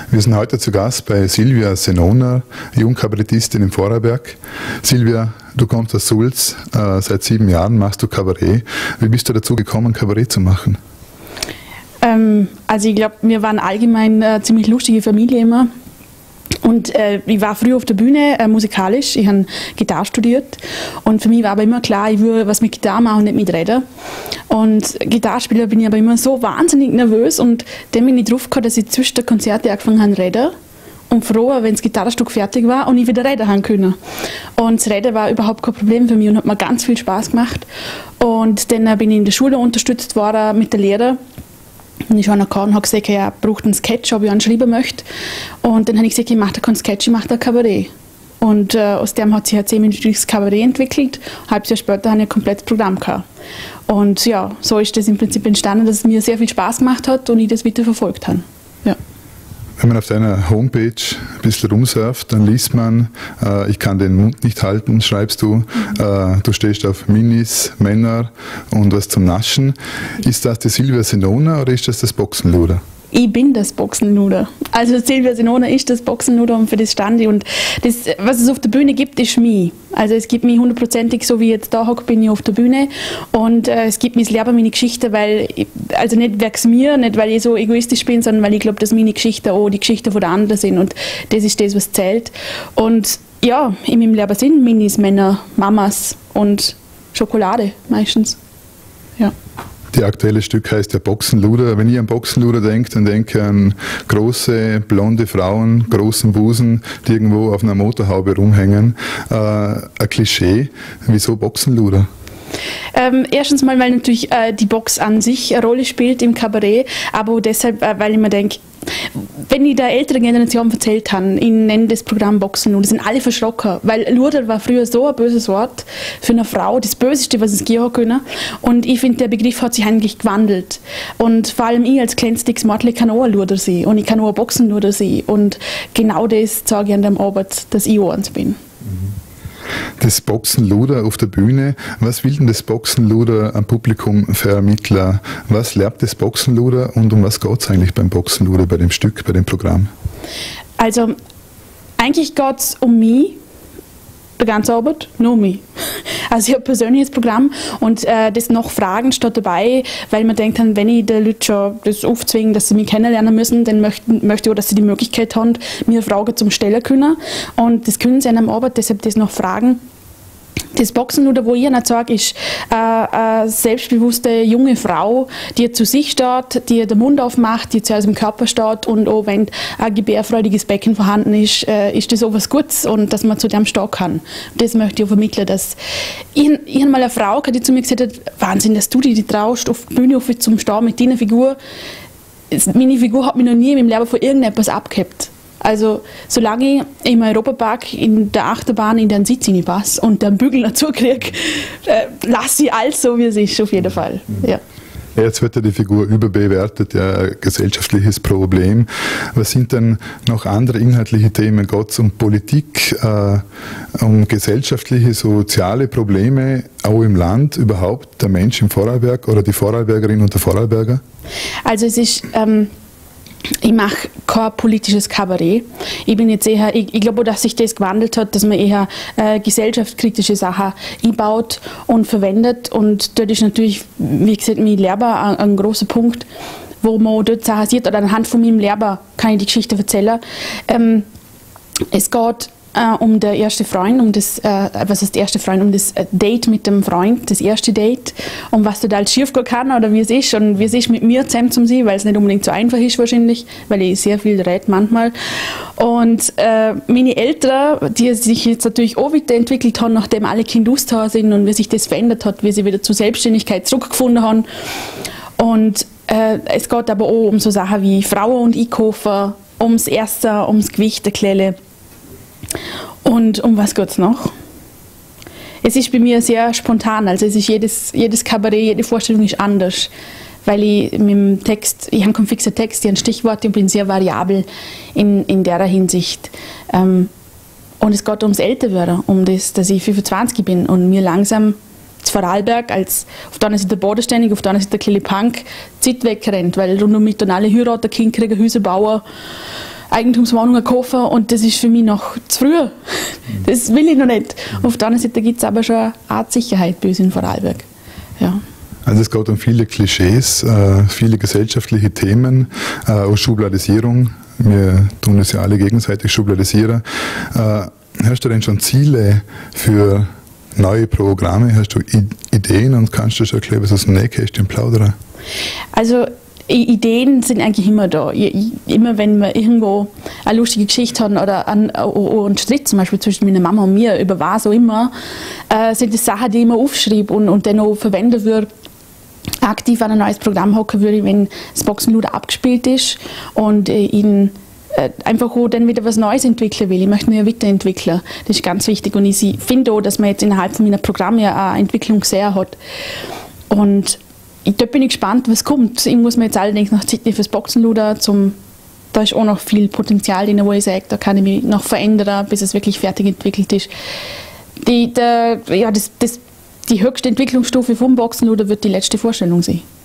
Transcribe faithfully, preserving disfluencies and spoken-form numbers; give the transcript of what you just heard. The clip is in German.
Wir sind heute zu Gast bei Silvia Senoner, Jungkabarettistin im Vorarlberg. Silvia, du kommst aus Sulz, äh, seit sieben Jahren machst du Kabarett. Wie bist du dazu gekommen, Kabarett zu machen? Ähm, also ich glaube, wir waren allgemein eine ziemlich lustige Familie immer. Und äh, ich war früher auf der Bühne äh, musikalisch, ich habe Gitarre studiert und für mich war aber immer klar, ich will was mit Gitarre machen und nicht mit Reden. Und Gitarrespieler bin ich aber immer so wahnsinnig nervös und dann bin ich drauf gekommen, dass ich zwischen den Konzerten angefangen habe zu reden und froh war, wenn das Gitarrenstück fertig war und ich wieder reden haben können. Und das Reden war überhaupt kein Problem für mich und hat mir ganz viel Spaß gemacht. Und dann äh, bin ich in der Schule unterstützt worden mit der Lehrer. Und ich habe noch und habe gesagt, er braucht einen Sketch, ob ich einen schreiben möchte. Und dann habe ich gesagt, ich mache keinen Sketch, ich mache ein Kabarett. Und äh, aus dem hat sich ein zehnminütiges Kabarett entwickelt. Ein halbes Jahr später habe ich ein komplettes Programm gehabt. Und ja, so ist das im Prinzip entstanden, dass es mir sehr viel Spaß gemacht hat und ich das weiter verfolgt habe. Ja. Wenn man auf deiner Homepage ein bisschen rumsurft, dann liest man, äh, ich kann den Mund nicht halten, schreibst du. Mhm. Äh, du stehst auf Minis, Männer und was zum Naschen. Ist das die Silvia Senoner oder ist das das Boxenluder? Ich bin das Boxenluder. Also Silvia Senoner ist das Boxenluder und für das stand ich. Und das, was es auf der Bühne gibt, ist mich. Also es gibt mich hundertprozentig, so wie ich jetzt da hocke, bin ich auf der Bühne. Und äh, es gibt mich selber meine Geschichte, weil, ich, also nicht wegen mir, nicht weil ich so egoistisch bin, sondern weil ich glaube, dass meine Geschichten auch die Geschichten von der anderen sind. Und das ist das, was zählt. Und ja, in meinem Leben sind Minis, Männer, Mamas und Schokolade meistens. Ja. Die aktuelle Stück heißt ja Boxenluder. Wenn ich an Boxenluder denke, dann denke ich an große, blonde Frauen, großen Busen, die irgendwo auf einer Motorhaube rumhängen. Äh, ein Klischee. Wieso Boxenluder? Ähm, erstens mal, weil natürlich äh, die Box an sich eine Rolle spielt im Kabarett, aber auch deshalb, äh, weil ich mir denke, wenn ich der älteren Generation erzählt habe, ich nenne das Programm Boxenluder, sind alle verschrocken, weil Luder war früher so ein böses Wort für eine Frau, das Böseste, was es geben können. Und ich finde, der Begriff hat sich eigentlich gewandelt. Und vor allem ich als kleinstes Mädchen kann auch ein Luder sein und ich kann auch ein Boxenluder sein. Und genau das sage ich an dem Arbeit, dass ich auch eins bin. Das Boxenluder auf der Bühne, was will denn das Boxenluder am Publikum vermitteln? Was lernt das Boxenluder und um was geht es eigentlich beim Boxenluder, bei dem Stück, bei dem Programm? Also eigentlich geht es um mich, die ganze Arbeit, nur um mich. Also ich habe ein persönliches Programm und äh, das noch Fragen steht dabei, weil man denkt, wenn ich den Leuten schon das aufzwinge, dass sie mich kennenlernen müssen, dann möchte, möchte ich auch, dass sie die Möglichkeit haben, mir Fragen zum Stellen können. Und das können sie in einer Arbeit, deshalb das noch Fragen. Das Boxenluder, wo ich ihnen sage, ist äh, eine selbstbewusste junge Frau, die zu sich steht, die den Mund aufmacht, die zuerst im Körper steht und auch wenn ein gebärfreudiges Becken vorhanden ist, äh, ist das auch was Gutes und dass man zu dem stehen kann. Das möchte ich auch vermitteln. Dass ich ich habe mal eine Frau gehabt, die zu mir gesagt hat, Wahnsinn, dass du dich traust, auf die Bühne auf zum Stehen mit deiner Figur. Meine Figur hat mich noch nie in meinem Leben von irgendetwas abgehabt. Also, solange ich im Europapark in der Achterbahn in den Sitz reinpasse und den Bügel dazu kriege, äh, lasse ich alles so, wie es ist, auf jeden Fall. Ja. Jetzt wird ja die Figur überbewertet, ja, ein gesellschaftliches Problem. Was sind denn noch andere inhaltliche Themen? Geht es um Politik, äh, um gesellschaftliche, soziale Probleme, auch im Land überhaupt, der Mensch im Vorarlberg oder die Vorarlbergerin und der Vorarlberger? Also es ist... Ähm Ich mache kein politisches Kabarett. Ich bin jetzt eher, ich, ich glaube, dass sich das gewandelt hat, dass man eher äh, gesellschaftskritische Sachen einbaut und verwendet. Und dort ist natürlich, wie gesagt, mein Lehrer ein, ein großer Punkt, wo man dort Sachen sieht. Oder anhand von meinem Lehrer kann ich die Geschichte erzählen. Ähm, es geht äh, um den ersten Freund, um das, äh, was ist der erste Freund, um das Date mit dem Freund, das erste Date, um was total schief gehen kann oder wie es ist und wie es ist mit mir zusammen zu sein, weil es nicht unbedingt so einfach ist wahrscheinlich, weil ich sehr viel rede manchmal. Und äh, meine Eltern, die sich jetzt natürlich auch weiterentwickelt haben, nachdem alle Kinder ausgezogen sind und wie sich das verändert hat, wie sie wieder zur Selbstständigkeit zurückgefunden haben. Und äh, es geht aber auch um so Sachen wie Frauen und Einkaufen, ums Erste, ums Gewicht der Kleine. Und um was geht es noch? Es ist bei mir sehr spontan, also es ist jedes, jedes Kabarett, jede Vorstellung ist anders, weil ich mit dem Text, ich habe keinen fixen Text, ich habe Stichworte und bin sehr variabel in, in der Hinsicht. Ähm, und es geht ums Älterwerden, um das, dass ich fünfundzwanzig bin und mir langsam das Vorarlberg als auf der einen Seite der Bodenständig, auf der anderen Seite der kleine Punk, Zeit wegrennt, weil rund um mich dann alle heiraten, Kinder kriegen, Häuser bauen. Eigentumswohnungen kaufen und das ist für mich noch zu früh. Das will ich noch nicht. Auf der anderen Seite gibt es aber schon eine Art Sicherheit bei uns in Vorarlberg. Ja. Also es geht um viele Klischees, äh, viele gesellschaftliche Themen, äh, auch Schubladisierung. Wir tun das ja alle gegenseitig schubladisieren. Äh, hast du denn schon Ziele für neue Programme? Hast du I- Ideen und kannst du schon erklären, was aus dem Nähkästchen plaudern? Also Ideen sind eigentlich immer da. Immer wenn wir irgendwo eine lustige Geschichte haben oder einen, einen Streit zum Beispiel zwischen meiner Mama und mir über was auch immer, äh, sind das Sachen, die ich immer aufschreibe und, und dann auch verwenden würde. Aktiv an ein neues Programm hocken würde, wenn das Boxenluder abgespielt ist und äh, ihn äh, einfach auch dann wieder was Neues entwickeln will. Ich möchte mich ja weiterentwickeln. Das ist ganz wichtig und ich finde auch, dass man jetzt innerhalb von meiner Programme ja eine Entwicklung gesehen hat. Und da bin ich gespannt, was kommt. Ich muss mir jetzt allerdings noch Zeit nehmen fürs Boxenluder. Zum, da ist auch noch viel Potenzial drin, wo ich sage, da kann ich mich noch verändern, bis es wirklich fertig entwickelt ist. Die, der, ja, das, das, die höchste Entwicklungsstufe vom Boxenluder wird die letzte Vorstellung sein.